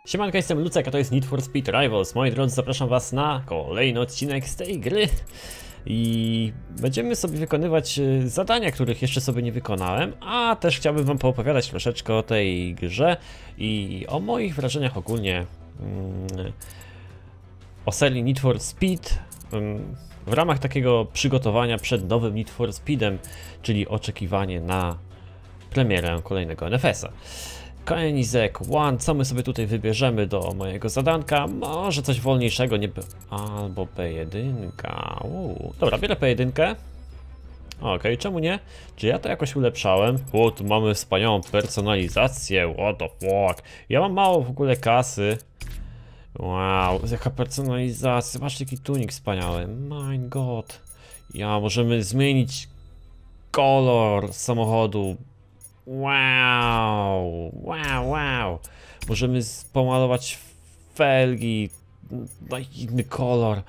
Siemanko, jestem Lucek, a to jest Need for Speed Rivals. Moi drodzy, zapraszam was na kolejny odcinek z tej gry. I będziemy sobie wykonywać zadania, których jeszcze sobie nie wykonałem, a też chciałbym wam poopowiadać troszeczkę o tej grze i o moich wrażeniach ogólnie o serii Need for Speed w ramach takiego przygotowania przed nowym Need for Speedem, czyli oczekiwanie na premierę kolejnego NFS-a. Koenigsegg One, co my sobie tutaj wybierzemy do mojego zadanka? Może coś wolniejszego, nie albo P1. Dobra, biorę P1. Okej, czemu nie? Czy ja to jakoś ulepszałem? O, tu mamy wspaniałą personalizację, what the fuck. Ja mam mało w ogóle kasy. Wow, jaka personalizacja, patrzcie jaki tunik wspaniały, my god. Ja, możemy zmienić kolor samochodu. Wow, wow. Możemy pomalować felgi na inny kolor.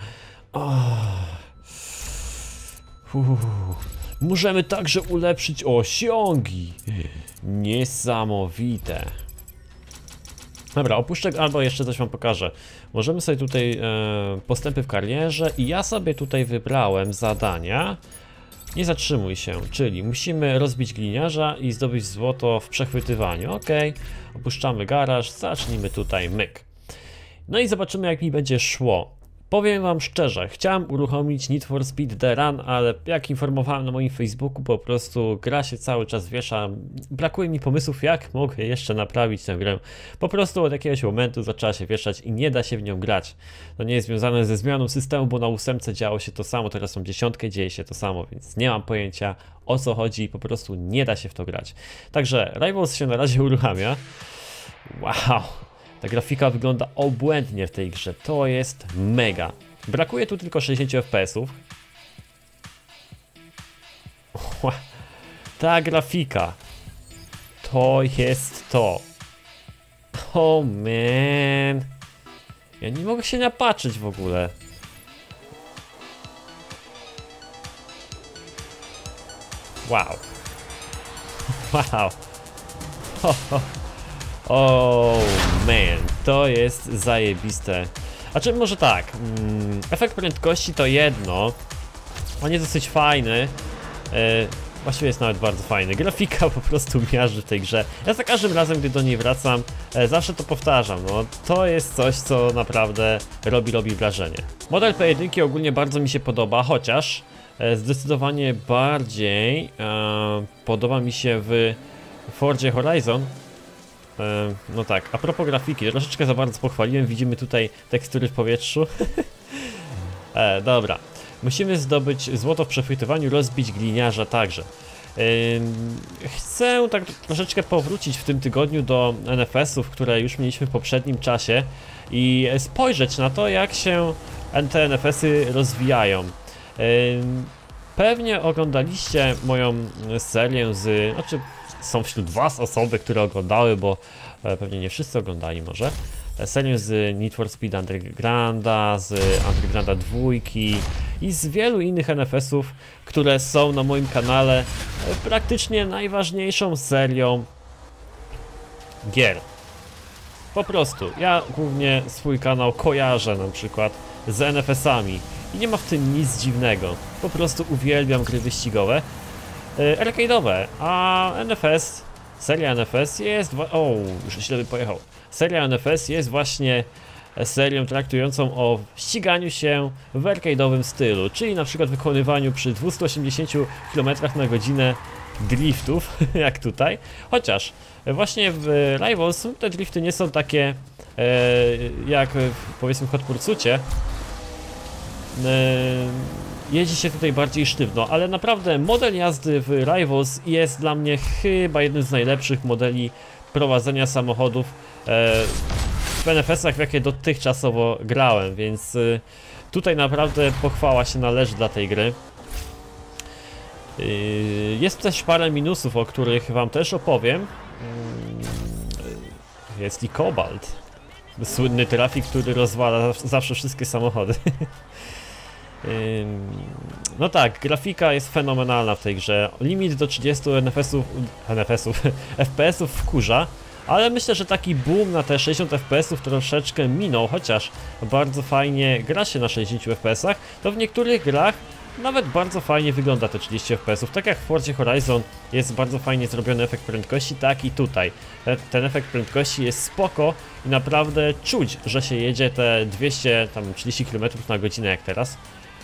Możemy także ulepszyć osiągi. Niesamowite. Dobra, opuszczę, albo jeszcze coś wam pokażę. Możemy sobie tutaj postępy w karierze i ja sobie tutaj wybrałem zadania. Nie zatrzymuj się, czyli musimy rozbić gliniarza i zdobyć złoto w przechwytywaniu. Ok, opuszczamy garaż, zacznijmy tutaj myk. No i zobaczymy, jak mi będzie szło. Powiem wam szczerze, chciałem uruchomić Need for Speed The Run, ale jak informowałem na moim Facebooku, po prostu gra się cały czas wiesza. Brakuje mi pomysłów, jak mogę jeszcze naprawić tę grę. Po prostu od jakiegoś momentu zaczęła się wieszać i nie da się w nią grać. To nie jest związane ze zmianą systemu, bo na 8 działo się to samo, teraz są 10, dzieje się to samo, więc nie mam pojęcia, o co chodzi, po prostu nie da się w to grać. Także Rivals się na razie uruchamia. Wow. Ta grafika wygląda obłędnie w tej grze, to jest mega. Brakuje tu tylko 60 FPS-ów. Ta grafika, to jest to. Oh man. Ja nie mogę się napatrzeć w ogóle. Wow. Wow. Oh man, to jest zajebiste. A czy może tak, efekt prędkości to jedno. On jest dosyć fajny. Właściwie jest nawet bardzo fajny. Grafika po prostu miażdży w tej grze. Ja za każdym razem, gdy do niej wracam, zawsze to powtarzam. No, to jest coś, co naprawdę robi wrażenie. Model P1 ogólnie bardzo mi się podoba, chociaż zdecydowanie bardziej podoba mi się w Fordzie Horizon. No tak, a propos grafiki, troszeczkę za bardzo pochwaliłem, widzimy tutaj tekstury w powietrzu. Dobra, musimy zdobyć złoto w przechwytywaniu, rozbić gliniarza także. Chcę tak troszeczkę powrócić w tym tygodniu do NFS-ów, które już mieliśmy w poprzednim czasie i spojrzeć na to, jak się te NFS-y rozwijają. Pewnie oglądaliście moją serię z... Znaczy, są wśród was osoby, które oglądały, bo pewnie nie wszyscy oglądali może. Serię z Need for Speed Undergrounda, z Undergrounda 2 i z wielu innych NFS-ów, które są na moim kanale praktycznie najważniejszą serią gier. Po prostu, ja głównie swój kanał kojarzę na przykład z NFS-ami i nie ma w tym nic dziwnego. Po prostu uwielbiam gry wyścigowe. Arcade'owe, a NFS, seria NFS jest... O, już źle by pojechał. Seria NFS jest właśnie serią traktującą o ściganiu się w arcade'owym stylu, czyli na przykład wykonywaniu przy 280 km/h driftów, jak tutaj. Chociaż właśnie w Rivals te drifty nie są takie jak powiedzmy w Hot Pursuitie. Jeździ się tutaj bardziej sztywno, ale naprawdę model jazdy w Rivals jest dla mnie chyba jednym z najlepszych modeli prowadzenia samochodów w NFS-ach, w jakie dotychczasowo grałem, więc tutaj naprawdę pochwała się należy dla tej gry. Jest też parę minusów, o których wam też opowiem. Jest i Cobalt, słynny trafik, który rozwala zawsze wszystkie samochody. No tak, grafika jest fenomenalna w tej grze. Limit do 30 FPS-ów wkurza, Ale myślę, że taki boom na te 60 FPS-ów troszeczkę minął, chociaż bardzo fajnie gra się na 60 FPS-ach, to w niektórych grach nawet bardzo fajnie wygląda te 30 FPS-ów. Tak jak w Forzie Horizon jest bardzo fajnie zrobiony efekt prędkości, tak i tutaj. Ten efekt prędkości jest spoko i naprawdę czuć, że się jedzie te 230 km na godzinę jak teraz.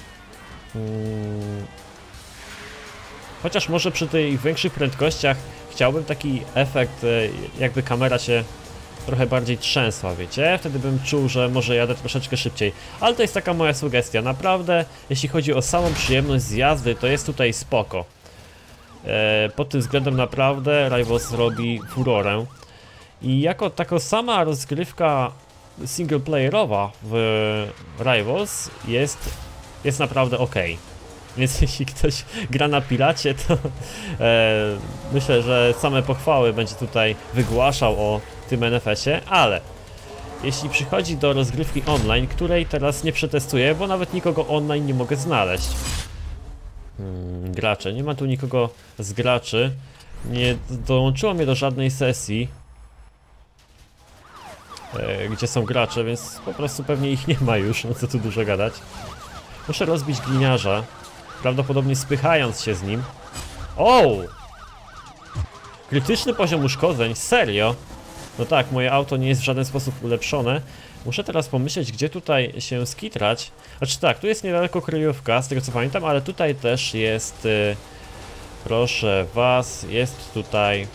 Chociaż może przy tych większych prędkościach chciałbym taki efekt, jakby kamera się trochę bardziej trzęsła, wiecie? Wtedy bym czuł, że może jadę troszeczkę szybciej. Ale to jest taka moja sugestia. Naprawdę, jeśli chodzi o samą przyjemność z jazdy, to jest tutaj spoko. Pod tym względem naprawdę Rivals robi furorę. I jako taka sama rozgrywka singleplayerowa w Rivals jest naprawdę ok. Więc jeśli ktoś gra na piracie, to myślę, że same pochwały będzie tutaj wygłaszał o tym NFS-ie, ale jeśli przychodzi do rozgrywki online, której teraz nie przetestuję, bo nawet nikogo online nie mogę znaleźć. Gracze, nie ma tu nikogo z graczy, nie dołączyło mnie do żadnej sesji, gdzie są gracze, więc po prostu pewnie ich nie ma już, no co tu dużo gadać. Muszę rozbić gliniarza, prawdopodobnie spychając się z nim. O! Krytyczny poziom uszkodzeń, serio? No tak, moje auto nie jest w żaden sposób ulepszone. Muszę teraz pomyśleć, gdzie tutaj się skitrać. Znaczy tak, tu jest niedaleko kryjówka, z tego co pamiętam, ale tutaj też jest... proszę was, jest tutaj...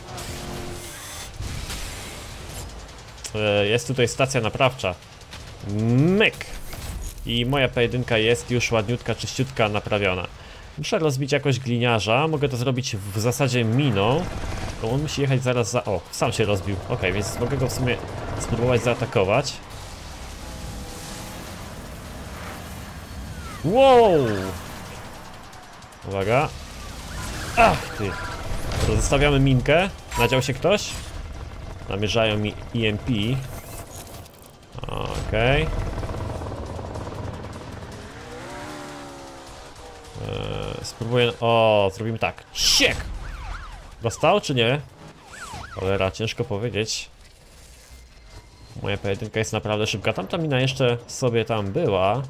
jest tutaj stacja naprawcza. Myk! I moja pojedynka jest już ładniutka, czyściutka, naprawiona. Muszę rozbić jakoś gliniarza, mogę to zrobić w zasadzie miną. Bo on musi jechać zaraz za... O, sam się rozbił. Ok, więc mogę go w sumie spróbować zaatakować. Wow! Uwaga. Ach ty! Zostawiamy minkę. Nadział się ktoś? Namierzają mi EMP. Okej. Spróbuję... O, zrobimy tak. Siek! Dostał czy nie? Cholera, ciężko powiedzieć. Moja pojedynka jest naprawdę szybka. Tamta mina jeszcze sobie tam była.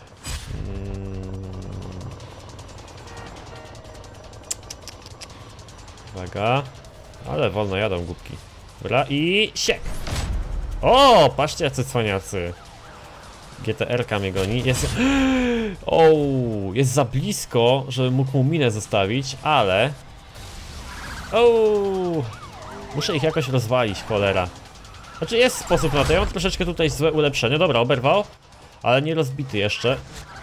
Uwaga. Ale wolno jadą głupki. Dobra i siek! O, patrzcie jacy cwaniacy. GTR-ka mnie goni. Jest... O, jest za blisko, żeby mógł mu minę zostawić, ale... O, muszę ich jakoś rozwalić, cholera. Znaczy jest sposób na to, ja mam troszeczkę tutaj złe ulepszenie. Dobra, oberwał, ale nie rozbity jeszcze.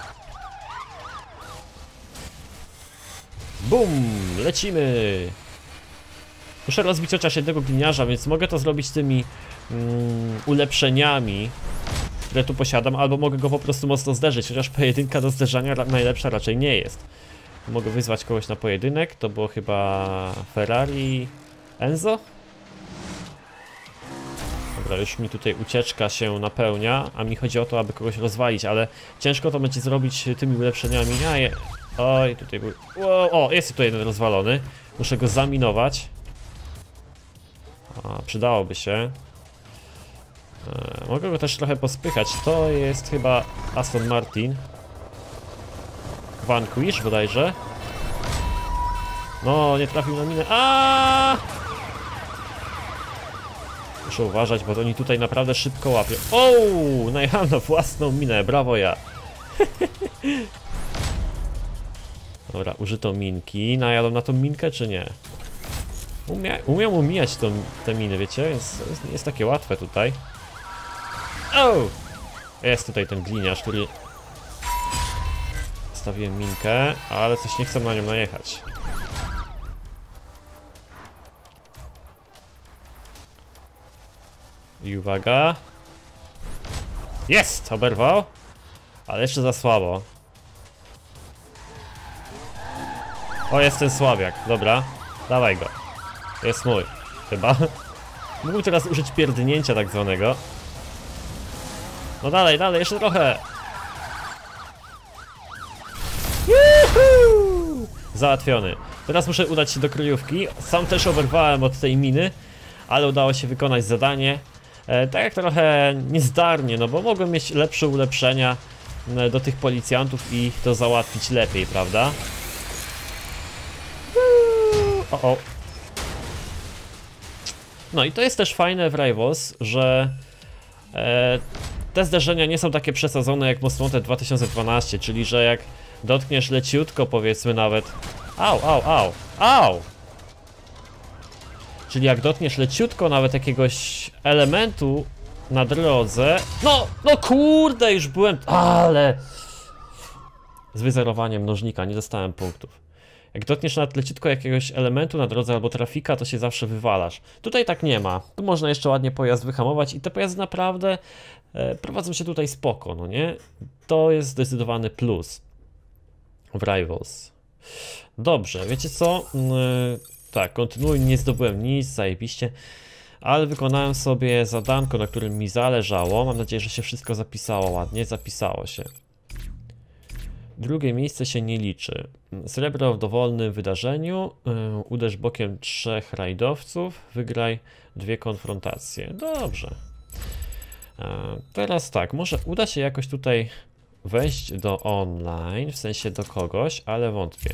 Bum, lecimy. Muszę rozbić chociaż jednego gliniarza, więc mogę to zrobić tymi ulepszeniami, które tu posiadam, albo mogę go po prostu mocno zderzyć, chociaż pojedynka do zderzania najlepsza raczej nie jest. Mogę wyzwać kogoś na pojedynek, to było chyba Ferrari Enzo? Dobra, już mi tutaj ucieczka się napełnia, a mi chodzi o to, aby kogoś rozwalić, ale ciężko to będzie zrobić tymi ulepszeniami. Oj, tutaj był... O, jest tutaj jeden rozwalony. Muszę go zaminować. Przydałoby się. Mogę go też trochę pospychać. To jest chyba Aston Martin Vanquish bodajże. No, nie trafił na minę. Muszę uważać, bo oni tutaj naprawdę szybko łapią. O, najechałem na własną minę, brawo ja. Dobra, użyto minki. Najadą na tą minkę czy nie? Umiem umijać te miny, wiecie? Więc nie jest takie łatwe tutaj. O! Jest tutaj ten gliniarz, który... Stawiłem minkę, ale coś nie chcę na nią najechać. I uwaga. Jest! Oberwał. Ale jeszcze za słabo. O, jest ten słabiak. Dobra. Dawaj go. To jest mój. Chyba. Mógłbym teraz użyć pierdnięcia tak zwanego. No dalej, dalej, jeszcze trochę. Juhu! Załatwiony. Teraz muszę udać się do kryjówki. Sam też oberwałem od tej miny, ale udało się wykonać zadanie. Tak jak trochę niezdarnie, no bo mogłem mieć lepsze ulepszenia do tych policjantów i to załatwić lepiej, prawda? O. No i to jest też fajne w Rivals, że te zderzenia nie są takie przesadzone jak Most Wanted 2012, czyli że jak dotkniesz leciutko, powiedzmy nawet... Au! Czyli jak dotkniesz leciutko nawet jakiegoś elementu na drodze... No kurde, już byłem... Ale... Z wyzerowaniem mnożnika nie dostałem punktów. Jak dotkniesz nawet leciutko jakiegoś elementu na drodze albo trafika, to się zawsze wywalasz. Tutaj tak nie ma. Tu można jeszcze ładnie pojazd wyhamować i te pojazdy naprawdę prowadzą się tutaj spoko, no nie? To jest zdecydowany plus w Rivals. Dobrze, wiecie co? Tak, kontynuuj, nie zdobyłem nic, zajebiście. Ale wykonałem sobie zadanko, na którym mi zależało. Mam nadzieję, że się wszystko zapisało ładnie. Zapisało się. Drugie miejsce się nie liczy. Srebro w dowolnym wydarzeniu. Uderz bokiem 3 rajdowców. Wygraj 2 konfrontacje. Dobrze. Teraz tak, może uda się jakoś tutaj wejść do online, w sensie do kogoś, ale wątpię.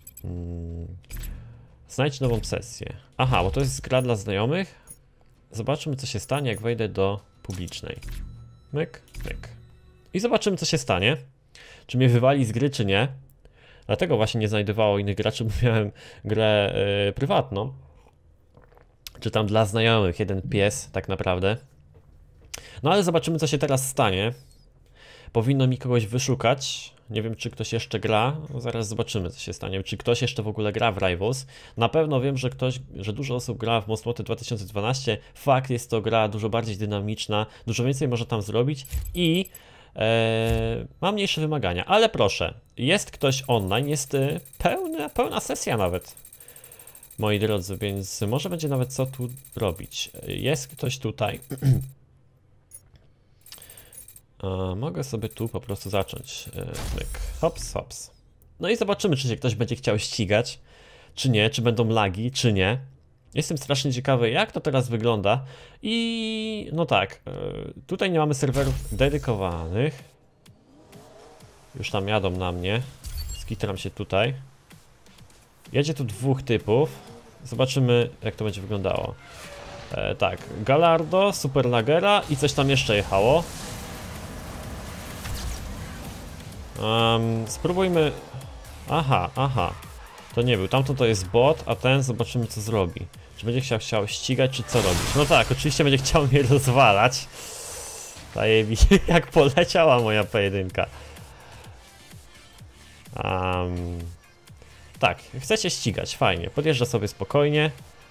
Znajdź nową sesję. Aha, bo to jest gra dla znajomych. Zobaczymy, co się stanie, jak wejdę do publicznej. Myk, myk. I zobaczymy, co się stanie. Czy mnie wywali z gry, czy nie. Dlatego właśnie nie znajdowało innych graczy, bo miałem grę prywatną. Czy tam dla znajomych, jeden pies tak naprawdę. No ale zobaczymy, co się teraz stanie. Powinno mi kogoś wyszukać. Nie wiem, czy ktoś jeszcze gra. No, zaraz zobaczymy, co się stanie. Czy ktoś jeszcze w ogóle gra w Rivals. Na pewno wiem, że dużo osób gra w Most Wanted 2012. Fakt, jest to gra dużo bardziej dynamiczna. Dużo więcej można tam zrobić i ma mniejsze wymagania. Ale proszę, jest ktoś online. Jest pełna sesja nawet. Moi drodzy, więc może będzie nawet co tu robić. Jest ktoś tutaj. Mogę sobie tu po prostu zacząć. Myk. Hops, hops. No i zobaczymy, czy się ktoś będzie chciał ścigać, czy nie, czy będą lagi, czy nie. Jestem strasznie ciekawy, jak to teraz wygląda. I no tak, tutaj nie mamy serwerów dedykowanych. Już tam jadą na mnie. Skitram się tutaj. Jedzie tu 2 typów. Zobaczymy, jak to będzie wyglądało. Tak, Gallardo, Superlagera i coś tam jeszcze jechało. Spróbujmy... Aha. To nie był. Tamto to jest bot, a ten zobaczymy, co zrobi. Czy będzie chciał ścigać, czy co robić? No tak, oczywiście będzie chciał mnie rozwalać. Zajebiście, jak poleciała moja pojedynka. Tak, chcecie ścigać, fajnie. Podjeżdża sobie spokojnie.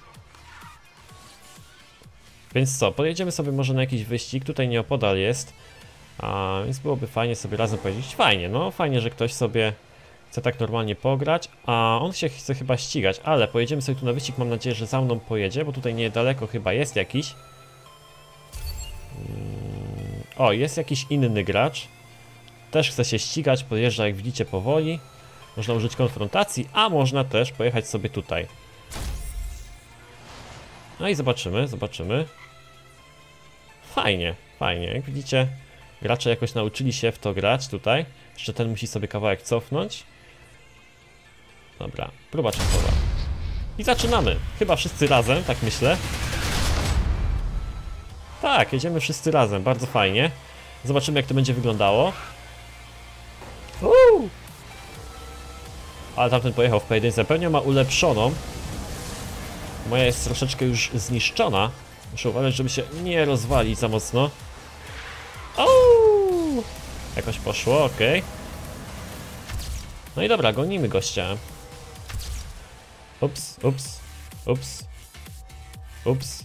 Więc co, pojedziemy sobie może na jakiś wyścig. Tutaj nieopodal jest. Więc byłoby fajnie sobie razem powiedzieć. Fajnie, no fajnie, że ktoś sobie chce tak normalnie pograć. A on się chce chyba ścigać, ale pojedziemy sobie tu na wyścig. Mam nadzieję, że za mną pojedzie, bo tutaj niedaleko chyba jest jakiś. O, jest jakiś inny gracz. Też chce się ścigać, podjeżdża, jak widzicie, powoli. Można użyć konfrontacji, a można też pojechać sobie tutaj. No i zobaczymy. Fajnie. Jak widzicie, gracze jakoś nauczyli się w to grać tutaj. Jeszcze ten musi sobie kawałek cofnąć. Dobra, próba czasowa. I zaczynamy. Chyba wszyscy razem, tak myślę. Tak, jedziemy wszyscy razem, bardzo fajnie. Zobaczymy, jak to będzie wyglądało. Ale tamten pojechał w pojedynce. Pewnie ma ulepszoną. Moja jest troszeczkę już zniszczona. Muszę uważać, żeby się nie rozwalić za mocno. Jakoś poszło, ok. No i dobra, gonimy gościa. Ups.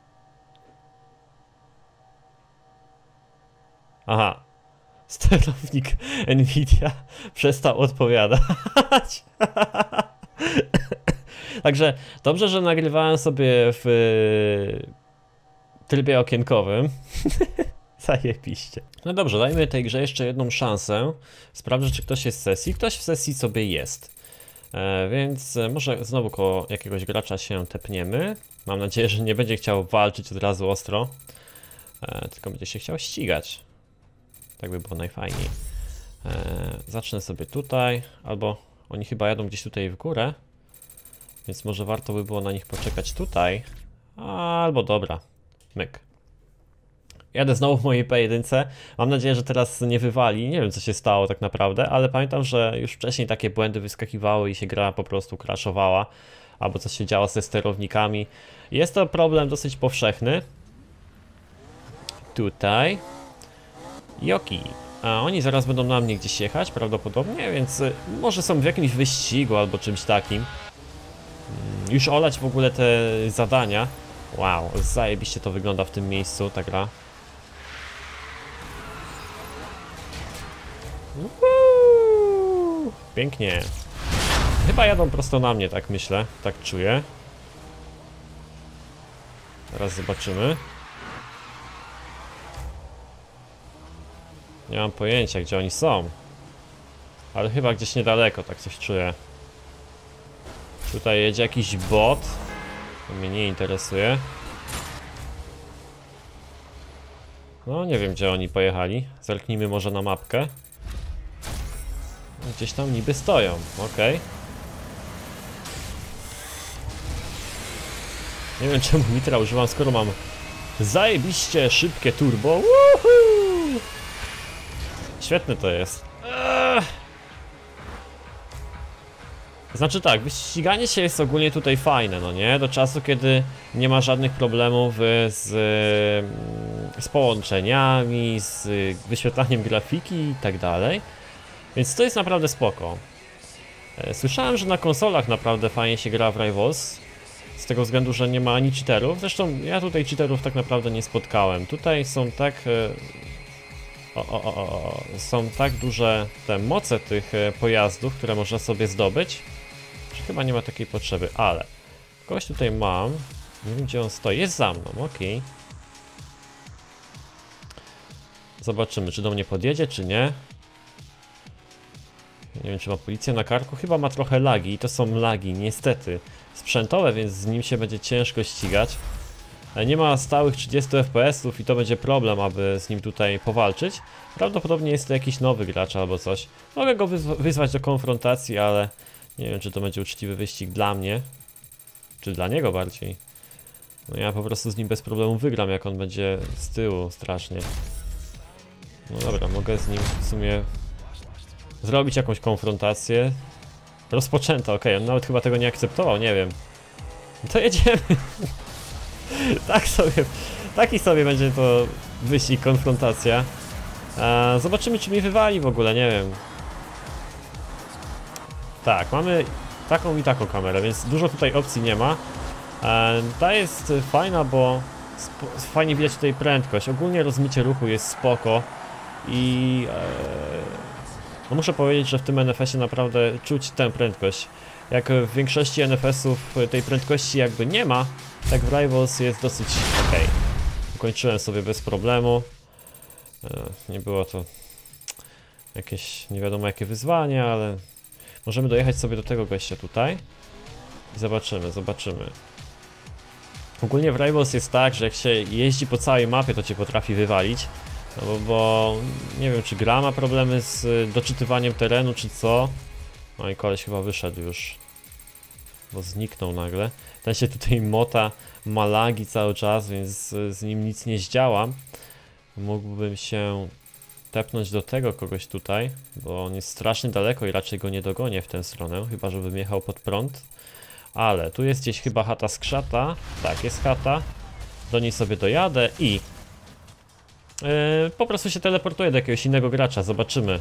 Aha. Sterownik Nvidia przestał odpowiadać. Także dobrze, że nagrywałem sobie w trybie okienkowym. Zajebiście. No dobrze, dajmy tej grze jeszcze jedną szansę. Sprawdzę, czy ktoś jest w sesji. Ktoś w sesji sobie jest. Więc może znowu koło jakiegoś gracza się tepniemy. Mam nadzieję, że nie będzie chciał walczyć od razu ostro, tylko będzie się chciał ścigać. Tak by było najfajniej. Zacznę sobie tutaj, albo oni chyba jadą gdzieś tutaj w górę, więc może warto by było na nich poczekać tutaj. Albo dobra, myk. Jadę znowu w mojej P1. Mam nadzieję, że teraz nie wywali. Nie wiem, co się stało tak naprawdę, ale pamiętam, że już wcześniej takie błędy wyskakiwały i się gra po prostu crashowała, albo coś się działo ze sterownikami. Jest to problem dosyć powszechny. Tutaj. Joki. A oni zaraz będą na mnie gdzieś jechać prawdopodobnie, więc może są w jakimś wyścigu albo czymś takim. Już olać w ogóle te zadania. Wow, zajebiście to wygląda w tym miejscu, ta gra. Pięknie. Chyba jadą prosto na mnie, tak myślę, tak czuję. Teraz zobaczymy. Nie mam pojęcia, gdzie oni są. Ale chyba gdzieś niedaleko, tak coś czuję. Tutaj jedzie jakiś bot. To mnie nie interesuje. No, nie wiem, gdzie oni pojechali. Zerknijmy może na mapkę. Gdzieś tam niby stoją, okej. Nie wiem, czemu nitra używam, skoro mam zajebiście szybkie turbo. Woohoo! Świetne to jest. Znaczy tak, wyściganie się jest ogólnie tutaj fajne, no nie? Do czasu, kiedy nie ma żadnych problemów z połączeniami, z wyświetlaniem grafiki i tak dalej. Więc to jest naprawdę spoko. Słyszałem, że na konsolach naprawdę fajnie się gra w Rivals. Z tego względu, że nie ma ani cheaterów. Zresztą ja tutaj cheaterów tak naprawdę nie spotkałem. Tutaj są tak... są tak duże te moce tych pojazdów, które można sobie zdobyć, że chyba nie ma takiej potrzeby, ale kogoś tutaj mam, nie wiem gdzie on stoi, jest za mną, okej. Zobaczymy, czy do mnie podjedzie, czy nie. Nie wiem, czy ma policję na karku, chyba ma trochę lagi i to są lagi, niestety, sprzętowe, więc z nim się będzie ciężko ścigać. Nie ma stałych 30 FPS-ów i to będzie problem, aby z nim tutaj powalczyć. Prawdopodobnie jest to jakiś nowy gracz albo coś. Mogę go wyzwać do konfrontacji, ale nie wiem, czy to będzie uczciwy wyścig dla mnie. Czy dla niego bardziej. No ja po prostu z nim bez problemu wygram, jak on będzie z tyłu strasznie. No dobra, mogę z nim w sumie zrobić jakąś konfrontację. Rozpoczęto, okej, on nawet chyba tego nie akceptował, nie wiem. To jedziemy. Taki sobie będzie to wyścig, konfrontacja. Zobaczymy, czy mi wywali w ogóle, nie wiem. Tak, mamy taką i taką kamerę, więc dużo tutaj opcji nie ma. Ta jest fajna, bo fajnie widać tutaj prędkość. Ogólnie rozmycie ruchu jest spoko i no muszę powiedzieć, że w tym NFS-ie naprawdę czuć tę prędkość. Jak w większości NFS-ów tej prędkości jakby nie ma, tak w Rivals jest dosyć ok. Ukończyłem sobie bez problemu. Nie było to jakieś nie wiadomo jakie wyzwanie, ale możemy dojechać sobie do tego gościa tutaj i zobaczymy. Ogólnie w Rivals jest tak, że jak się jeździ po całej mapie, to cię potrafi wywalić. No bo nie wiem, czy gra ma problemy z doczytywaniem terenu, czy co. No i koleś chyba wyszedł już, bo zniknął nagle. Ten się tutaj mota, ma lagi cały czas, więc z nim nic nie zdziałam. Mógłbym się tepnąć do tego kogoś tutaj, bo on jest strasznie daleko i raczej go nie dogonię w tę stronę, chyba żebym jechał pod prąd. Ale tu jest gdzieś chyba chata skrzata. Tak, jest chata. Do niej sobie dojadę i po prostu się teleportuję do jakiegoś innego gracza, zobaczymy.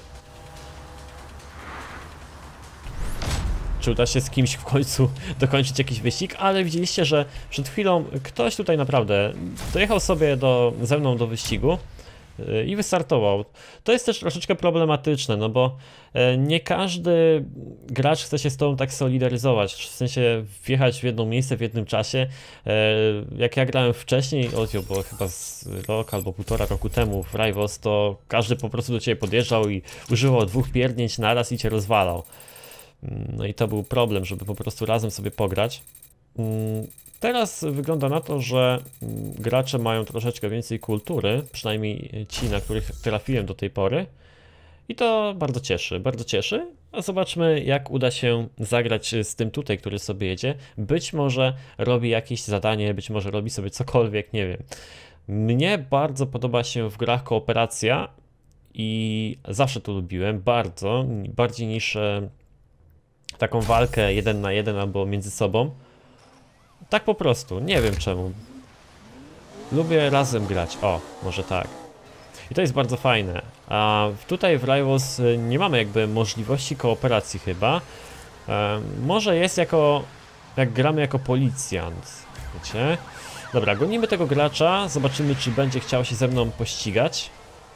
Czy uda się z kimś w końcu dokończyć jakiś wyścig, ale widzieliście, że przed chwilą ktoś tutaj naprawdę dojechał sobie ze mną do wyścigu i wystartował. To jest też troszeczkę problematyczne, no bo nie każdy gracz chce się z tobą tak solidaryzować, w sensie wjechać w jedno miejsce w jednym czasie. Jak ja grałem wcześniej, bo chyba z rok albo półtora roku temu w Rivals, to każdy po prostu do ciebie podjeżdżał i używał dwóch pierdnięć naraz i cię rozwalał. No i to był problem, żeby po prostu razem sobie pograć. Teraz wygląda na to, że gracze mają troszeczkę więcej kultury, przynajmniej ci, na których trafiłem do tej pory. I to bardzo cieszy, bardzo cieszy. A zobaczmy, jak uda się zagrać z tym tutaj, który sobie jedzie. Być może robi jakieś zadanie, być może robi sobie cokolwiek, nie wiem. Mnie bardzo podoba się w grach kooperacja i zawsze to lubiłem, bardzo, bardziej niż taką walkę 1 na 1 albo między sobą. Tak po prostu, nie wiem czemu. Lubię razem grać, o, może tak. I to jest bardzo fajne. A tutaj w Rivals nie mamy jakby możliwości kooperacji chyba. Może jest jak gramy jako policjant, wiecie? Dobra, gonimy tego gracza, zobaczymy, czy będzie chciał się ze mną pościgać.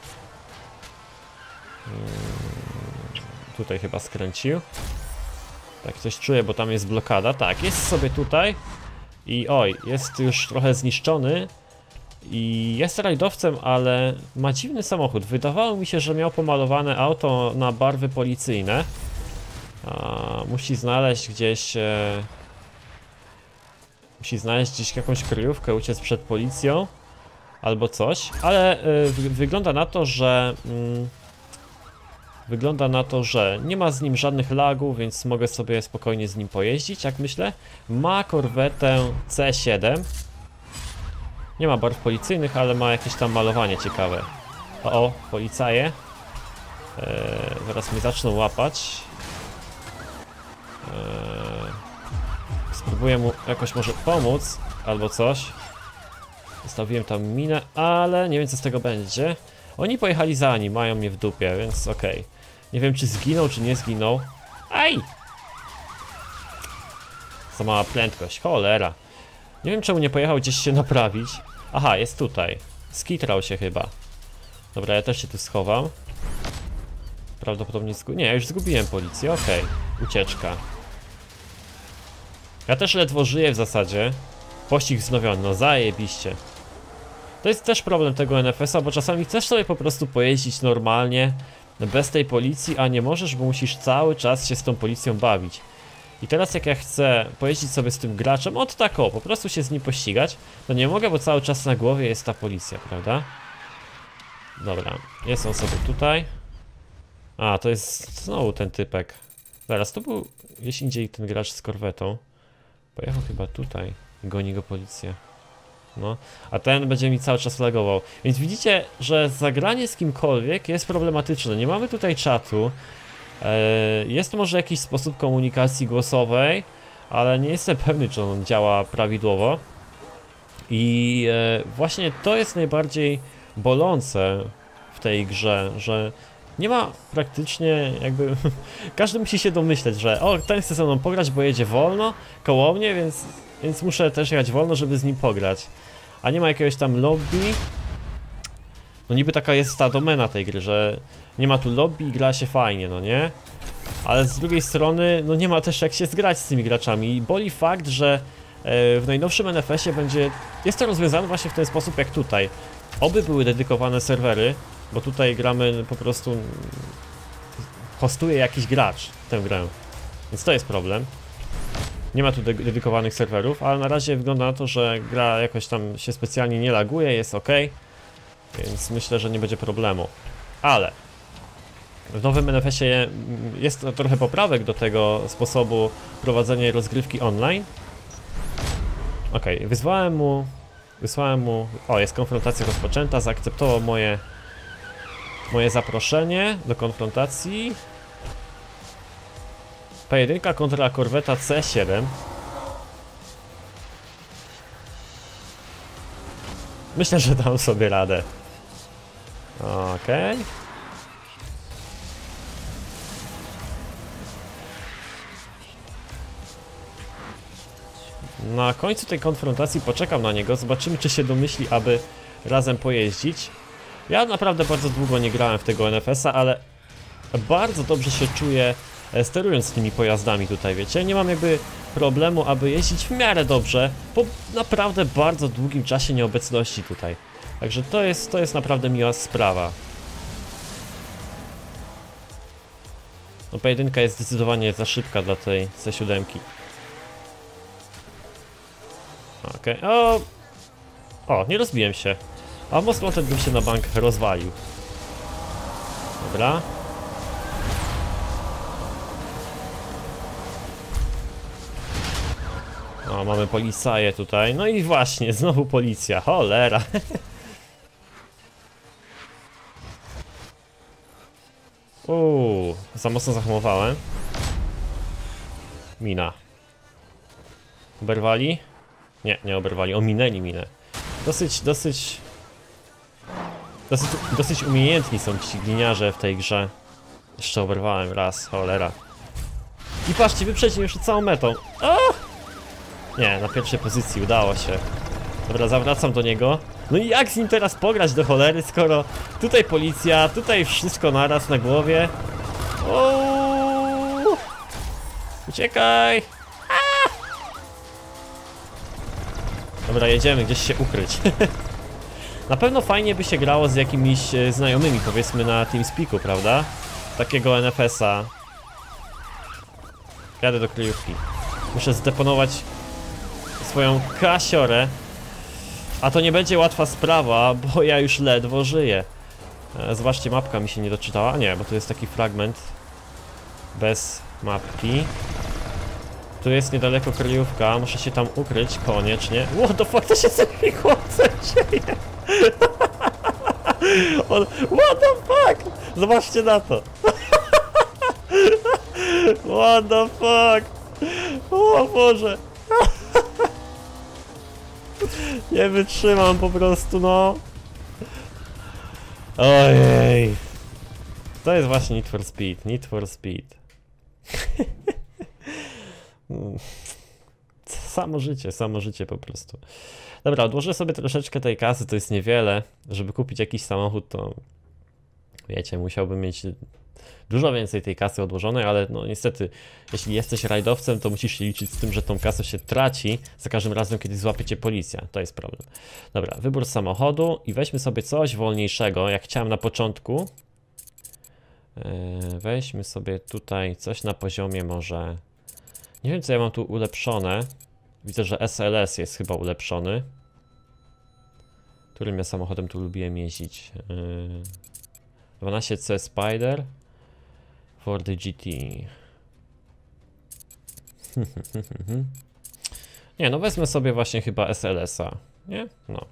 Tutaj chyba skręcił. Tak, coś czuję, bo tam jest blokada. Tak, jest sobie tutaj. I oj, jest już trochę zniszczony. I jest rajdowcem, ale ma dziwny samochód. Wydawało mi się, że miał pomalowane auto na barwy policyjne. Musi znaleźć gdzieś... Musi znaleźć gdzieś jakąś kryjówkę, uciec przed policją. Albo coś. Ale wygląda na to, że... Wygląda na to, że nie ma z nim żadnych lagów, więc mogę sobie spokojnie z nim pojeździć, jak myślę. Ma korwetę C7. Nie ma barw policyjnych, ale ma jakieś tam malowanie ciekawe. O, policaje. Zaraz mnie zaczną łapać. Spróbuję mu jakoś może pomóc, albo coś. Zostawiłem tam minę, ale nie wiem, co z tego będzie. Oni pojechali za nim, mają mnie w dupie, więc okej. Nie wiem, czy zginął, czy nie zginął. Aj! Za mała prędkość, cholera. Nie wiem, czemu nie pojechał gdzieś się naprawić. Aha, jest tutaj. Skitrał się chyba. Dobra, ja też się tu schowam. Prawdopodobnie nie, ja już zgubiłem policję, okej. Ucieczka. Ja też ledwo żyję w zasadzie. Pościg wznowiony, no zajebiście. To jest też problem tego NFS-a, bo czasami chcesz sobie po prostu pojeździć normalnie, bez tej policji, a nie możesz, bo musisz cały czas się z tą policją bawić. I teraz jak ja chcę pojeździć sobie z tym graczem, po prostu się z nim pościgać, to nie mogę, bo cały czas na głowie jest ta policja, prawda? Dobra, jest on sobie tutaj. A, to jest znowu ten typek. Zaraz, to był gdzieś indziej ten gracz z korwetą. Pojechał chyba tutaj i goni go policja. No, a ten będzie mi cały czas lagował. Więc widzicie, że zagranie z kimkolwiek jest problematyczne. Nie mamy tutaj czatu. Jest może jakiś sposób komunikacji głosowej, ale nie jestem pewny, czy on działa prawidłowo. I właśnie to jest najbardziej bolące w tej grze, że nie ma praktycznie jakby... Każdy musi się domyśleć, że o, ten chce ze mną pograć, bo jedzie wolno koło mnie, więc muszę też jechać wolno, żeby z nim pograć. A nie ma jakiegoś tam lobby. No niby taka jest ta domena tej gry, że nie ma tu lobby i gra się fajnie, no nie? Ale z drugiej strony, no nie ma też jak się zgrać z tymi graczami. I boli fakt, że w najnowszym NFS-ie jest to rozwiązane właśnie w ten sposób jak tutaj. Oby były dedykowane serwery, bo tutaj gramy po prostu... hostuje jakiś gracz tę grę. Więc to jest problem. Nie ma tu dedykowanych serwerów, ale na razie wygląda na to, że gra jakoś tam się specjalnie nie laguje, jest ok. Więc myślę, że nie będzie problemu. Ale w nowym NFS-ie jest trochę poprawek do tego sposobu prowadzenia rozgrywki online. Ok, wysłałem mu... O, jest konfrontacja rozpoczęta, zaakceptował moje zaproszenie do konfrontacji. Pojedynka kontra korweta C7. Myślę, że dam sobie radę. Okej. Na końcu tej konfrontacji poczekam na niego, zobaczymy, czy się domyśli, aby razem pojeździć. Ja naprawdę bardzo długo nie grałem w tego NFS-a, ale bardzo dobrze się czuję sterując tymi pojazdami tutaj, wiecie? Nie mam jakby problemu, aby jeździć w miarę dobrze po naprawdę bardzo długim czasie nieobecności tutaj. Także to jest naprawdę miła sprawa. No pojedynka jest zdecydowanie za szybka dla tej C7. Okej, o, nie rozbiłem się. A most Wanted bym się na bank rozwalił. Dobra. O, mamy policaję tutaj. No i właśnie, znowu policja. Cholera. Za mocno zahamowałem. Mina. Oberwali? Nie, nie oberwali. Ominęli minę. Dosyć umiejętni są ci gliniarze w tej grze. Jeszcze oberwałem raz, cholera. I patrzcie, wyprzedził jeszcze całą metą. O! Nie, na pierwszej pozycji udało się. Dobra, zawracam do niego. No i jak z nim teraz pograć do cholery, skoro tutaj policja, tutaj wszystko naraz na głowie. O! Uciekaj! A! Dobra, jedziemy gdzieś się ukryć. Na pewno fajnie by się grało z jakimiś znajomymi, powiedzmy na TeamSpeaku, prawda? Takiego NFS-a. Jadę do kryjówki. Muszę zdeponować swoją kasiorę. A to nie będzie łatwa sprawa, bo ja już ledwo żyję. Zobaczcie, mapka mi się nie doczytała. Nie, bo tu jest taki fragment bez mapki. Tu jest niedaleko kryjówka, muszę się tam ukryć koniecznie. What the fuck, to się zmieniło, co dzieje? What the fuck? Zobaczcie na to. What the fuck? O Boże. Nie wytrzymam po prostu, no. Ojej. To jest właśnie Need for Speed, Need for Speed. Samo życie po prostu. Dobra, odłożę sobie troszeczkę tej kasy, to jest niewiele. Żeby kupić jakiś samochód, to wiecie, musiałbym mieć dużo więcej tej kasy odłożonej, ale no niestety, jeśli jesteś rajdowcem, to musisz się liczyć z tym, że tą kasę się traci za każdym razem, kiedy złapie cię policja. To jest problem. Dobra, wybór samochodu i weźmy sobie coś wolniejszego, jak chciałem na początku. Weźmy sobie tutaj coś na poziomie może... Nie wiem, co ja mam tu ulepszone. Widzę, że SLS jest chyba ulepszony. Którym ja samochodem tu lubiłem jeździć? 12C Spider. Ford GT. Nie, no wezmę sobie właśnie chyba SLS-a. Nie? No.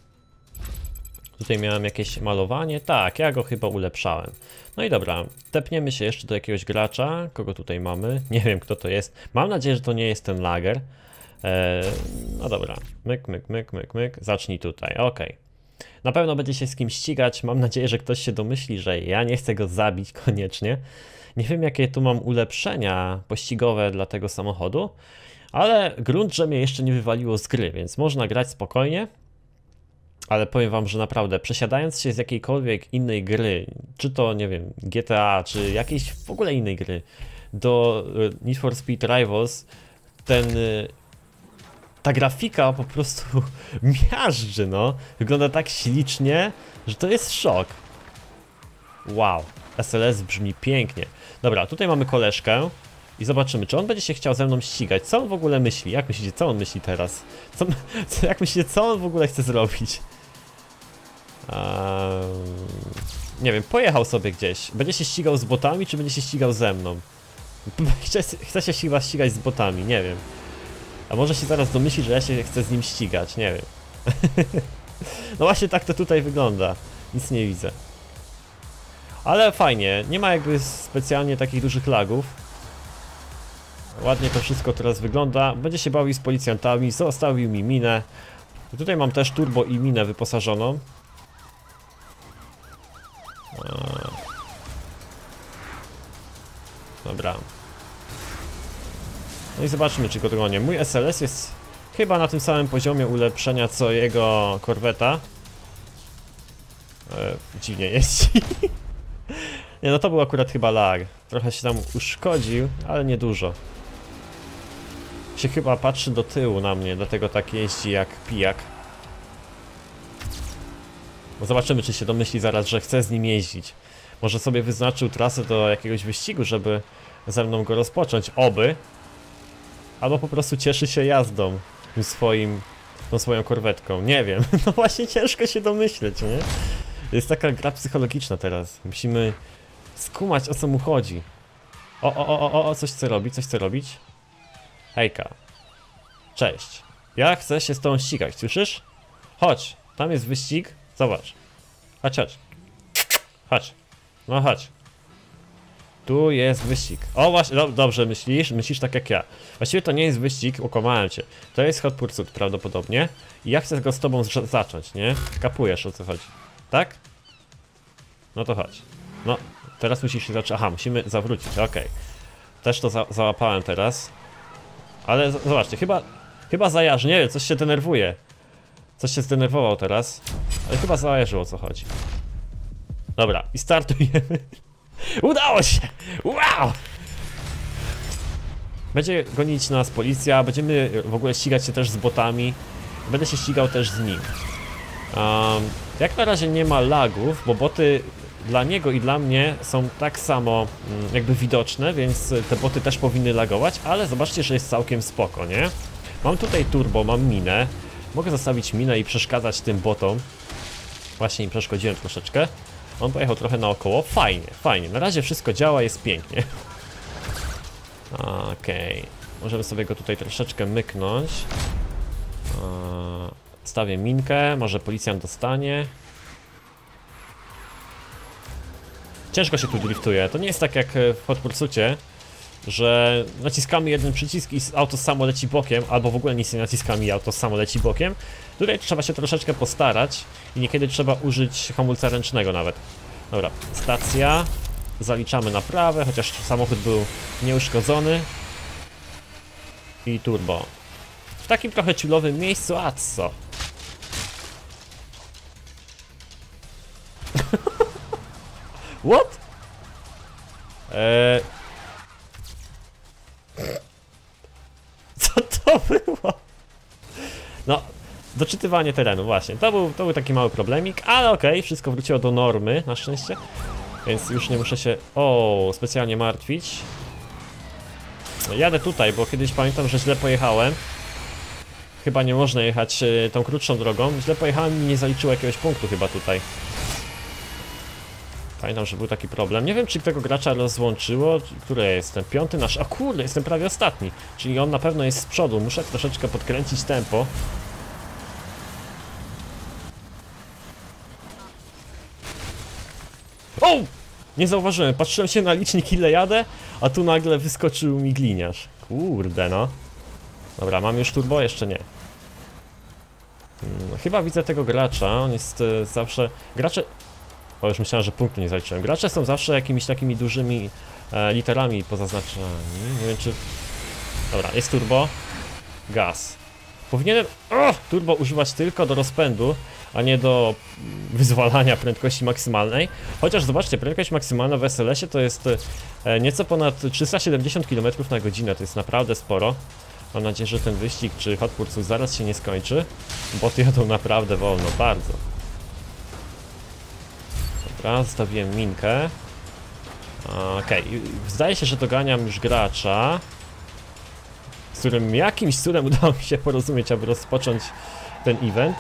Tutaj miałem jakieś malowanie. Tak, ja go chyba ulepszałem. No i dobra, tepniemy się jeszcze do jakiegoś gracza. Kogo tutaj mamy? Nie wiem, kto to jest. Mam nadzieję, że to nie jest ten lager. No dobra, myk, myk, myk, myk, myk. Zacznij tutaj, okej. Na pewno będzie się z kim ścigać. Mam nadzieję, że ktoś się domyśli, że ja nie chcę go zabić koniecznie. Nie wiem, jakie tu mam ulepszenia pościgowe dla tego samochodu, ale grunt, że mnie jeszcze nie wywaliło z gry, więc można grać spokojnie. Ale powiem wam, że naprawdę przesiadając się z jakiejkolwiek innej gry, czy to, nie wiem, GTA, czy jakiejś w ogóle innej gry do Need for Speed Rivals, ta grafika po prostu miażdży, no. Wygląda tak ślicznie, że to jest szok. Wow, SLS brzmi pięknie. Dobra, tutaj mamy koleżkę i zobaczymy, czy on będzie się chciał ze mną ścigać. Co on w ogóle myśli? Jak myślicie, co on myśli teraz? Jak myślicie, co on w ogóle chce zrobić? Nie wiem, pojechał sobie gdzieś. Będzie się ścigał z botami, czy będzie się ścigał ze mną? Chce się chyba ścigać z botami, nie wiem. A może się zaraz domyśli, że ja się chcę z nim ścigać, nie wiem. No właśnie tak to tutaj wygląda. Nic nie widzę. Ale fajnie, nie ma jakby specjalnie takich dużych lagów. Ładnie to wszystko teraz wygląda. Będzie się bawił z policjantami, zostawił mi minę. Tutaj mam też turbo i minę wyposażoną. Dobra. No i zobaczmy, czy go dogonię. Mój SLS jest chyba na tym samym poziomie ulepszenia, co jego korweta. Dziwnie jeździ. Nie, no to był akurat chyba lag. Trochę się tam uszkodził, ale nie dużo. Się chyba patrzy do tyłu na mnie, dlatego tak jeździ jak pijak. Bo zobaczymy, czy się domyśli zaraz, że chcę z nim jeździć. Może sobie wyznaczył trasę do jakiegoś wyścigu, żeby ze mną go rozpocząć, oby. Albo po prostu cieszy się jazdą tym tą swoją korwetką, nie wiem. No właśnie ciężko się domyśleć, nie? Jest taka gra psychologiczna teraz. Musimy skumać, o co mu chodzi. Coś chce robić, coś chce robić. Hejka. Cześć. Ja chcę się z tą ścigać, słyszysz? Chodź, tam jest wyścig. Zobacz. Chodź. Chodź. No chodź. Tu jest wyścig. O właśnie, dobrze myślisz tak jak ja. Właściwie to nie jest wyścig, okłamałem cię. To jest Hot Pursuit prawdopodobnie. I ja chcę go z tobą zacząć, nie? Kapujesz, o co chodzi. Tak? No to chodź. No, teraz musisz się zacząć. Aha, musimy zawrócić, okej. Też to załapałem teraz. Ale zobaczcie, chyba zajarzy, nie wiem, coś się denerwuje. Coś się zdenerwował teraz. Ale chyba zajarzyło, o co chodzi. Dobra, i startujemy. Udało się! Wow! Będzie gonić nas policja, będziemy w ogóle ścigać się też z botami. Będę się ścigał też z nim. Jak na razie nie ma lagów, bo boty dla niego i dla mnie są tak samo jakby widoczne, więc te boty też powinny lagować, ale zobaczcie, że jest całkiem spoko, nie? Mam tutaj turbo, mam minę. Mogę zostawić minę i przeszkadzać tym botom. Właśnie im przeszkodziłem troszeczkę. On pojechał trochę naokoło. Fajnie, fajnie. Na razie wszystko działa, jest pięknie. Okej. Możemy sobie go tutaj troszeczkę myknąć. Stawię minkę, może policjant dostanie. Ciężko się tu driftuje. To nie jest tak jak w Hot Pursuitie, że naciskamy jeden przycisk i auto samo leci bokiem, albo w ogóle nic nie naciskamy i auto samo leci bokiem. Tutaj trzeba się troszeczkę postarać i niekiedy trzeba użyć hamulca ręcznego nawet. Dobra, stacja. Zaliczamy naprawę, chociaż samochód był nieuszkodzony. I turbo. W takim trochę chillowym miejscu, a co? What? Co to było? No, doczytywanie terenu, właśnie. To był taki mały problemik, ale okej, wszystko wróciło do normy, na szczęście. Więc już nie muszę się, specjalnie martwić. Jadę tutaj, bo kiedyś pamiętam, że źle pojechałem. Chyba nie można jechać tą krótszą drogą. Źle pojechałem i nie zaliczyło jakiegoś punktu chyba tutaj. Pamiętam, że był taki problem. Nie wiem, czy tego gracza rozłączyło. Który ja jestem? Piąty nasz. A kurde, jestem prawie ostatni. Czyli on na pewno jest z przodu. Muszę troszeczkę podkręcić tempo. O! Nie zauważyłem. Patrzyłem się na licznik, ile jadę, a tu nagle wyskoczył mi gliniarz. Kurde, no. Dobra, mam już turbo? Jeszcze nie. Chyba widzę tego gracza. On jest zawsze... Gracze... O, już myślałem, że punktu nie zaliczyłem. Gracze są zawsze jakimiś takimi dużymi literami pozaznaczani. Nie wiem, czy... Dobra, jest turbo. Gaz. Powinienem turbo używać tylko do rozpędu, a nie do wyzwalania prędkości maksymalnej. Chociaż zobaczcie, prędkość maksymalna w SLS-ie to jest nieco ponad 370 km na godzinę. To jest naprawdę sporo. Mam nadzieję, że ten wyścig czy Hot Pursuit zaraz się nie skończy, bo jadą naprawdę wolno, bardzo. Dobra, zostawiłem minkę. Okej, zdaje się, że doganiam już gracza, z którym jakimś cudem udało mi się porozumieć, aby rozpocząć ten event.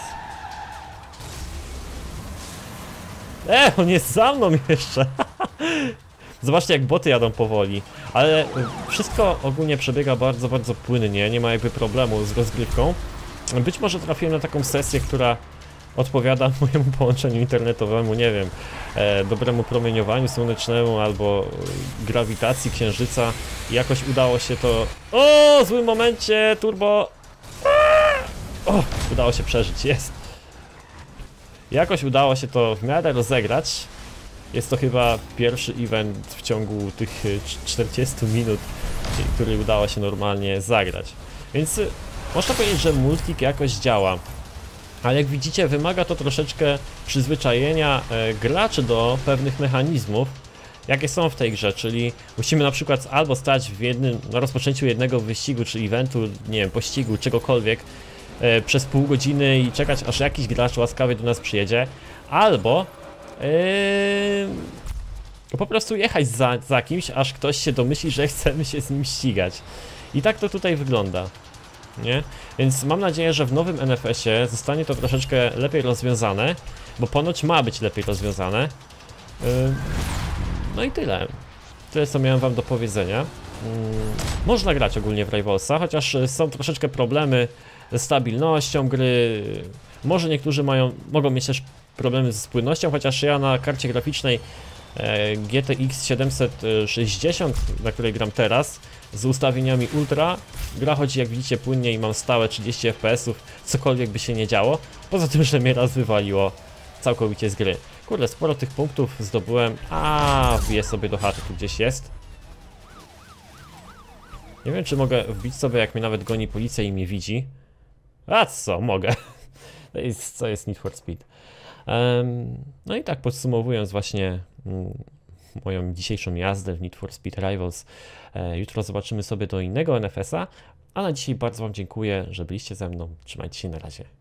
On jest za mną jeszcze! Zobaczcie, jak boty jadą powoli, ale wszystko ogólnie przebiega bardzo, bardzo płynnie, nie ma jakby problemu z rozgrywką. Być może trafiłem na taką sesję, która odpowiada mojemu połączeniu internetowemu, nie wiem, dobremu promieniowaniu słonecznemu albo grawitacji księżyca. I jakoś udało się to... O, w złym momencie, turbo! O, udało się przeżyć, jest. Jakoś udało się to w miarę rozegrać. Jest to chyba pierwszy event w ciągu tych 40 minut, który udało się normalnie zagrać. Więc można powiedzieć, że multik jakoś działa. Ale jak widzicie, wymaga to troszeczkę przyzwyczajenia graczy do pewnych mechanizmów, jakie są w tej grze, czyli musimy na przykład albo stać na rozpoczęciu jednego wyścigu, czy eventu, nie wiem, pościgu, czegokolwiek przez pół godziny i czekać, aż jakiś gracz łaskawie do nas przyjedzie, albo po prostu jechać za kimś, aż ktoś się domyśli, że chcemy się z nim ścigać. I tak to tutaj wygląda, nie? Więc mam nadzieję, że w nowym NFS-ie zostanie to troszeczkę lepiej rozwiązane, bo ponoć ma być lepiej rozwiązane. No i tyle. Tyle, co miałem wam do powiedzenia. Można grać ogólnie w Rivalsa, chociaż są troszeczkę problemy ze stabilnością gry. Może niektórzy mogą mieć też problemy ze spójnością, chociaż ja na karcie graficznej GTX 760, na której gram teraz, z ustawieniami ultra, gra chodzi, jak widzicie, płynnie i mam stałe 30 fps, cokolwiek by się nie działo, poza tym, że mnie raz wywaliło całkowicie z gry. Kurde, sporo tych punktów zdobyłem. Wbiję sobie do chaty, tu gdzieś jest. Nie wiem, czy mogę wbić sobie, jak mnie nawet goni policja i mnie widzi. A co, mogę. Co jest Need for Speed. No i tak podsumowując właśnie moją dzisiejszą jazdę w Need for Speed Rivals. Jutro zobaczymy sobie do innego NFS-a, a na dzisiaj bardzo wam dziękuję, że byliście ze mną. Trzymajcie się, na razie.